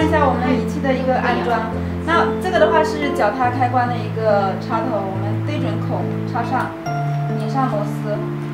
一下我们仪器的一个安装。那这个的话是脚踏开关的一个插头，我们对准孔插上，拧上螺丝，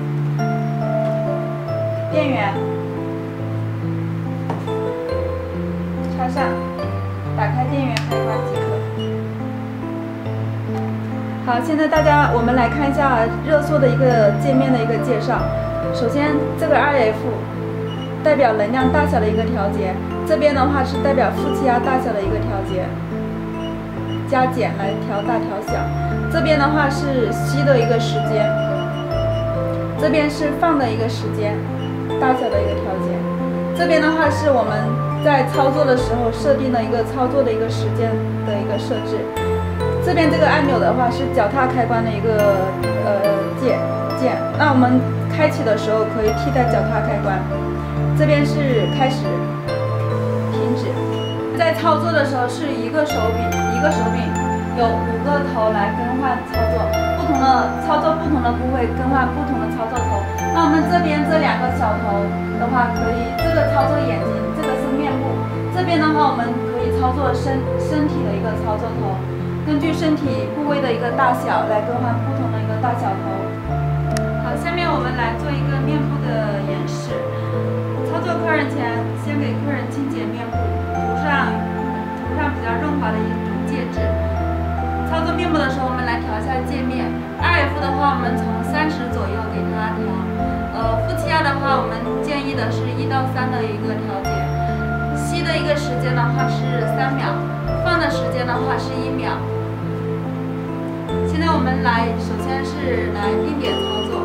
电源插上，打开电源开关即可。好，现在我们来看一下热缩的一个界面的一个介绍。首先，这个 2F 代表能量大小的一个调节，这边的话是代表负气压大小的一个调节，加减来调大调小。这边的话是吸的一个时间，这边是放的一个时间，大小的一个调节。这边的话是我们在操作的时候设定的一个操作的一个时间的一个设置。这边这个按钮的话是脚踏开关的一个键，那我们开启的时候可以替代脚踏开关。这边是开始、停止。在操作的时候是一个手柄有5个头来更换操作，不同的部位更换不同的操作头。那我们这边这2个小头的话，可以这个操作眼睛，这个是面部。这边的话我们可以操作身体的一个操作头。根据身体部位的一个大小来更换不同的一个大小头。好，下面我们来做一个面部的演示。操作客人前，先给客人清洁面部，涂上比较润滑的一种介质。操作面部的时候，我们来调一下界面。2F 的话，我们从30左右给它调。负气压的话，我们建议的是1到3的一个调节。吸的一个时间的话是3秒，放的时间的话是1秒。现在我们首先是来定点操作。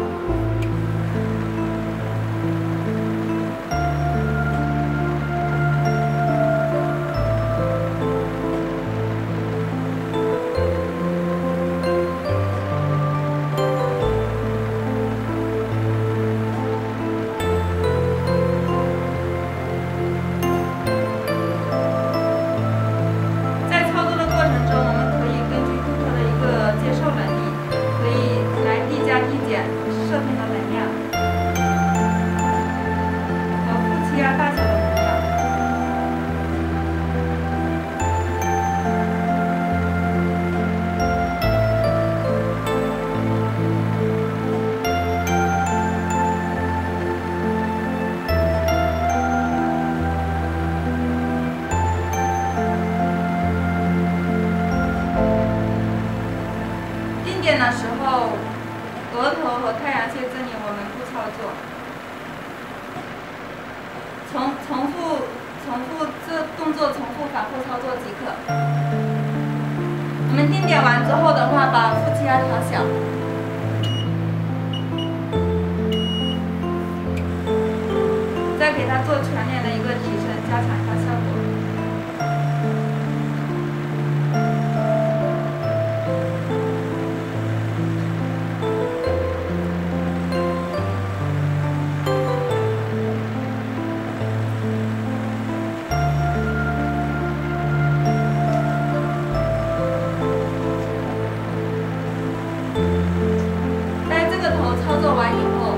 射频的能量和负气压大小的能量。定点的时候，额头和太阳穴这里我们不操作，重复这动作，重复反复操作即可。我们定点完之后的话，把负气压调小，再给它做全脸的一个提升，加强一下效果。操作完以后，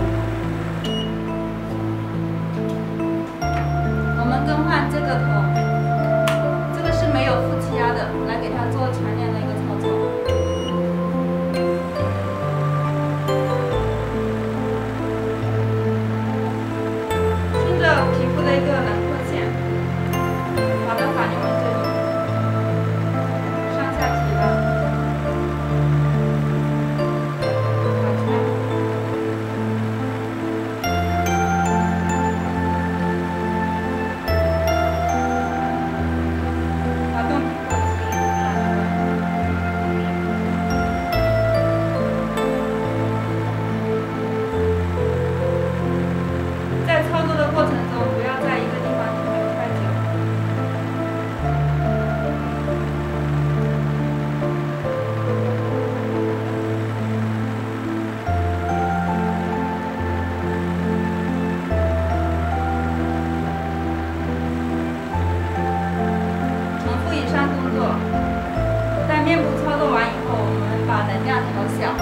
我们更换这个头，这个是没有负气压的，来给它做全脸的一个操作。顺着皮肤的一个轮廓线，滑到法令纹这里，上下提拉。过程中不要在一个地方停留太久。重复以上动作。在面部操作完以后，我们把能量调小，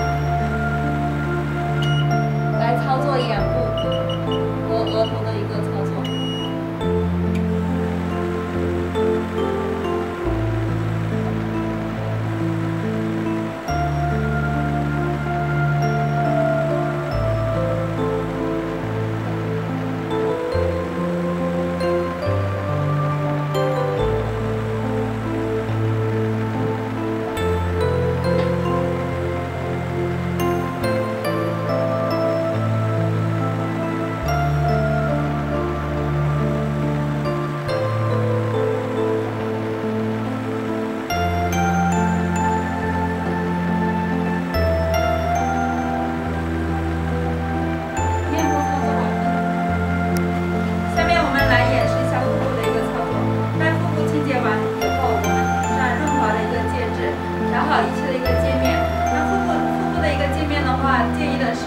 来操作眼部和额头的一个操作。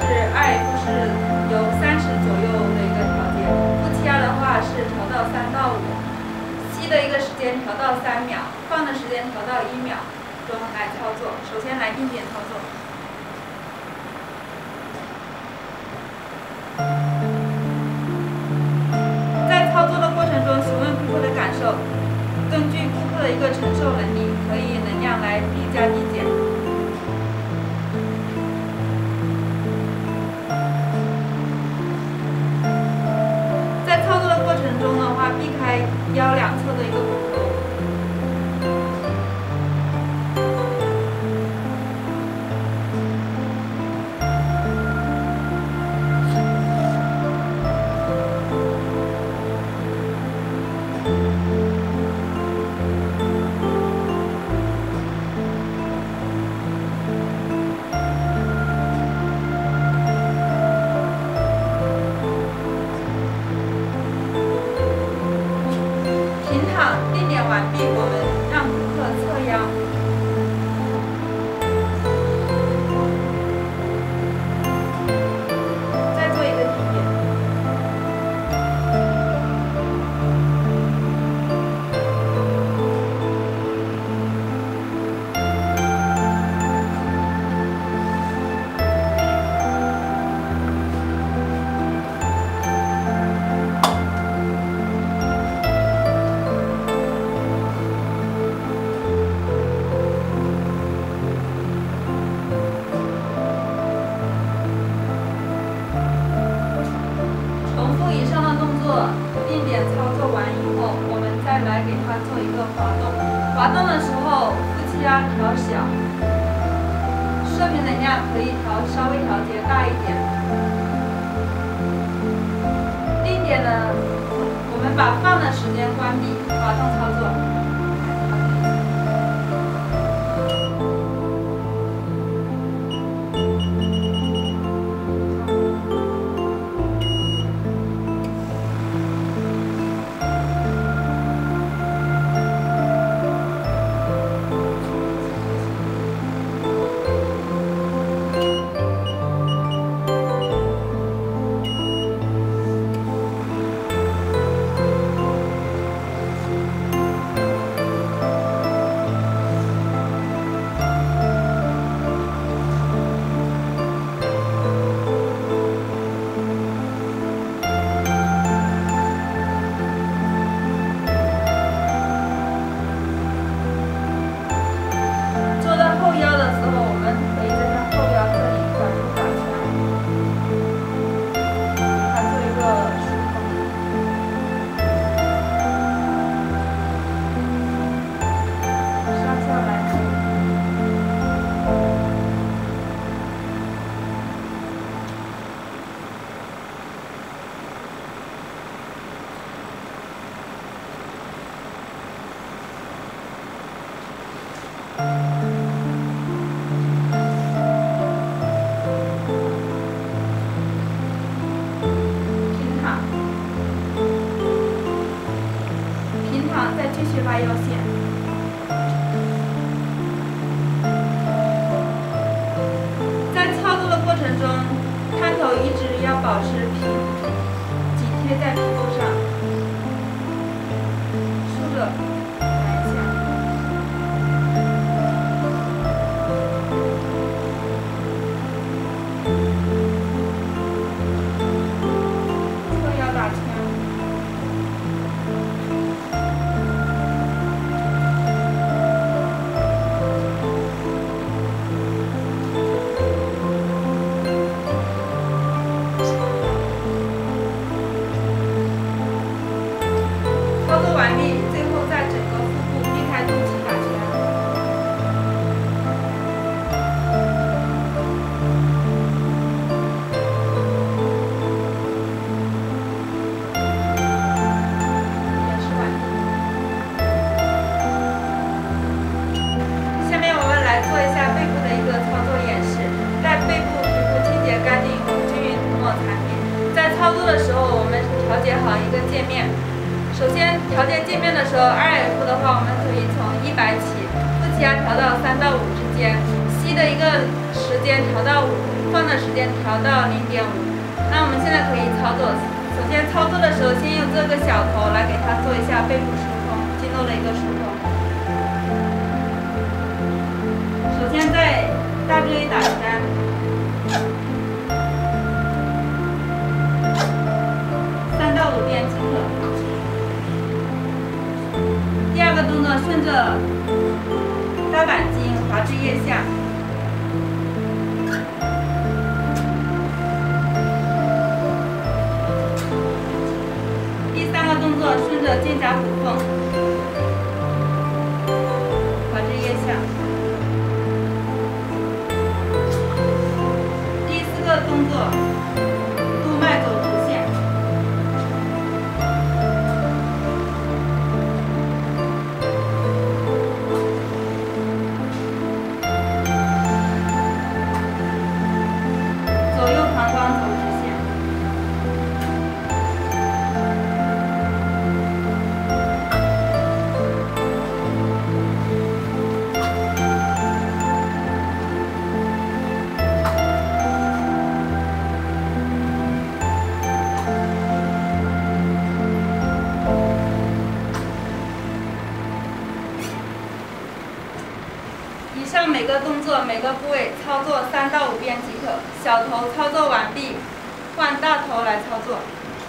2F 是由30左右的一个调节，负气压的话是调到3到5，吸的一个时间调到3秒，放的时间调到1秒钟来操作。首先来定点操作。在操作的过程中，询问顾客的感受，根据顾客的一个承受能力，可以能量来递加递减。在操作的过程中的话，避开腰两侧的一个骨头。平躺定点完毕，我们让顾客侧腰，再做一个定点。以上的动作定点操作完以后，我们再来给它做一个滑动。滑动的时候，负气压调小，射频能量可以稍微调节大一点。定点呢，我们把放的时间关闭，滑动操作。再继续拉腰线。在操作的过程中，探头一直要保持平，紧贴在皮肤上，竖着来一下。侧腰打圈。完毕，最后在整个腹部避开肚脐打圈。演示完毕。下面我们来做一下背部的一个操作演示，在背部皮肤清洁干净、无均匀涂抹产品。在操作的时候，我们调节好一个界面。首先调节界面的时候 ，2F 的话，我们可以从100起，负气压调到3到5之间，吸的一个时间调到5 放的时间调到0.5。那我们现在可以操作。首先操作的时候，先用这个小头来给它做一下背部疏通，经络的一个疏通。首先在大椎打3，到5遍即可。第二个动作，顺着大板筋滑至腋下。第三个动作，顺着肩胛骨缝滑至腋下。第4个动作，督脉走直线。以上每个动作、每个部位操作3到5遍即可。小头操作完毕，换大头来操作。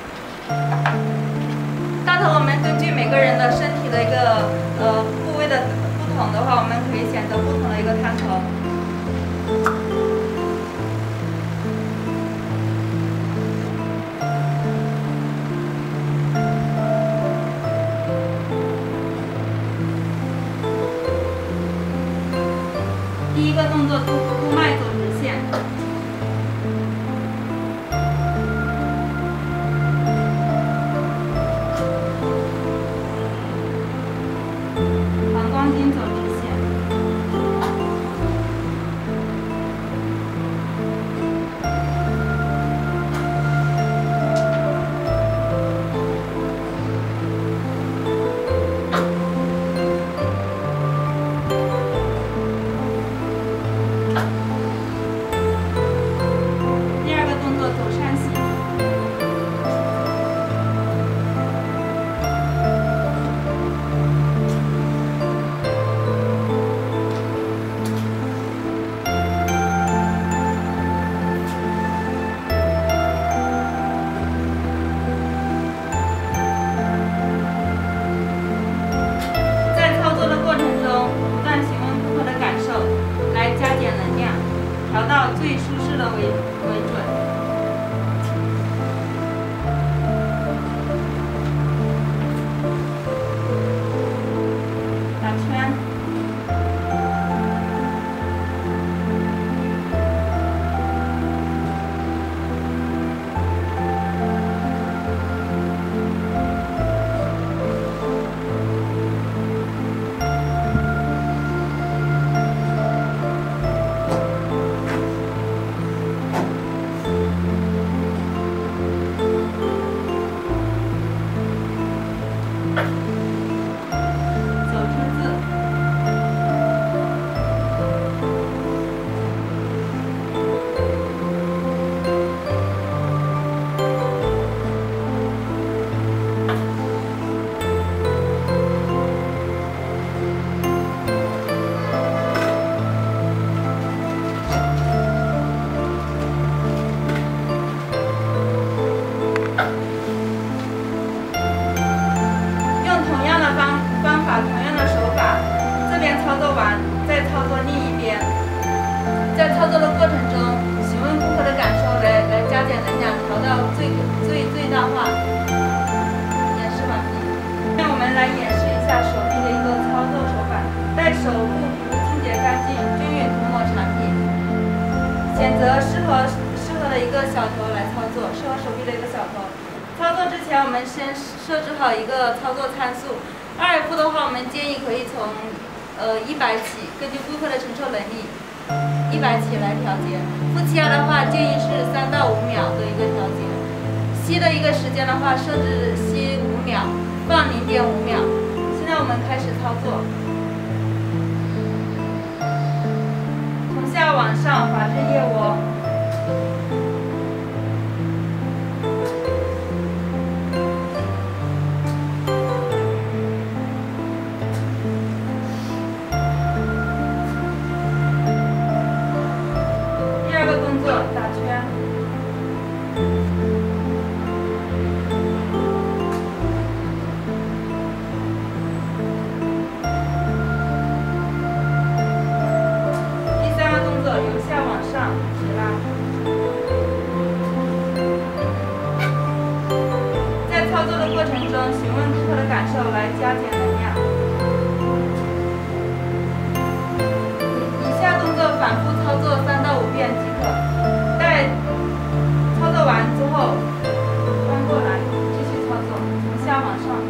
大头我们根据每个人的身体的一个部位的不同的话，我们可以选择不同的一个探头。第一个动作，督脉走直线。膀胱经走直线。调到最舒适的为准。打圈。操作完，再操作另一边。在操作的过程中，询问顾客的感受，来加减能量，调到最大化。演示完毕。那我们来演示一下手臂的一个操作手法。待手部皮肤清洁干净，均匀涂抹产品。选择适合的一个小头来操作，适合手臂的一个小头。操作之前，我们先设置好一个操作参数。2F 的话，我们建议可以从100起，根据顾客的承受能力，100起来调节。腹气压的话，建议是3到5秒的一个调节。吸的一个时间的话，设置吸5秒，放0.5秒。现在我们开始操作，从下往上滑至腋窝。 作打圈。第3个动作由下往上提拉。在操作的过程中，询问顾客的感受来加减能量。以下动作反复操作3到5遍即可。待操作完之后，翻过来继续操作，从下往上。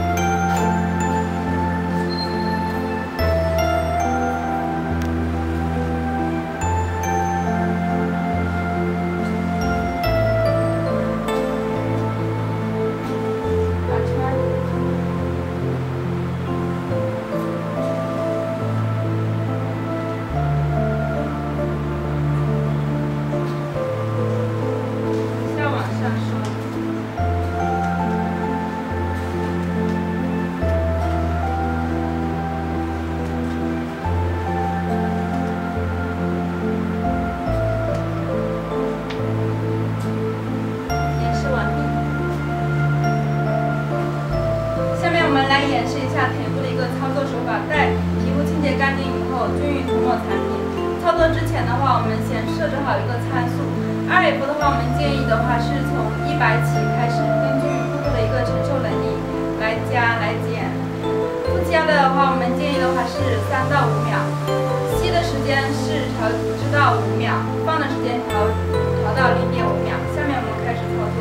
我们来演示一下腿部的一个操作手法。待皮肤清洁干净以后，均匀涂抹产品。操作之前的话，我们先设置好一个参数。2F 的话，我们建议的话是从100起开始，根据顾客的一个承受能力来加来减。负气压的话，我们建议的话是3到5秒，吸的时间是调至到5秒，放的时间调到0.5秒。下面我们开始操作，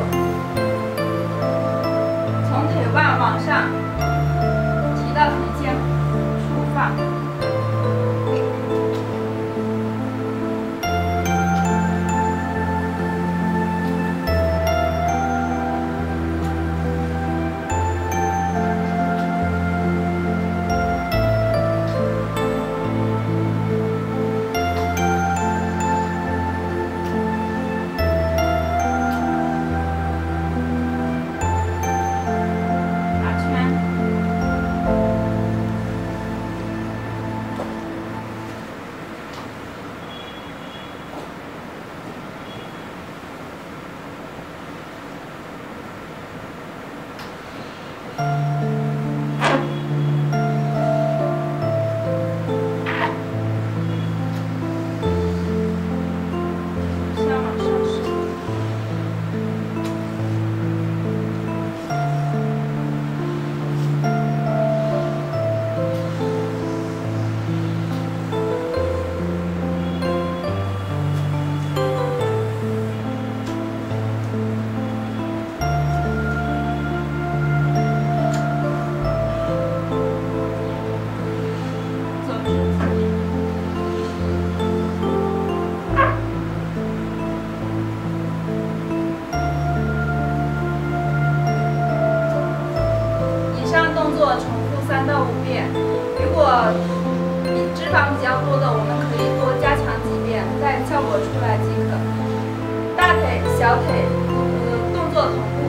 从腿腕往上。到臀线处放，重复3到5遍。如果脂肪比较多的，我们可以多加强几遍，待效果出来即可。大腿、小腿动作同步。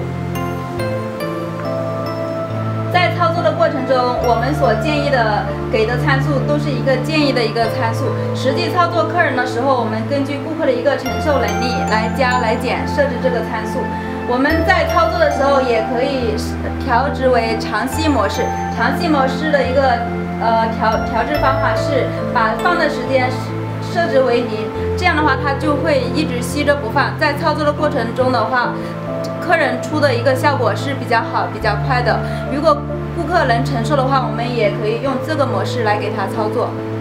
在操作的过程中，我们所建议的给的参数都是一个建议的一个参数。实际操作客人的时候，我们根据顾客的一个承受能力来加来减设置这个参数。我们在操作的时候也可以调制为长吸模式。长吸模式的一个调制方法是把放的时间设置为0，这样的话它就会一直吸着不放。在操作的过程中的话，客人出的一个效果是比较好、比较快的。如果顾客能承受的话，我们也可以用这个模式来给他操作。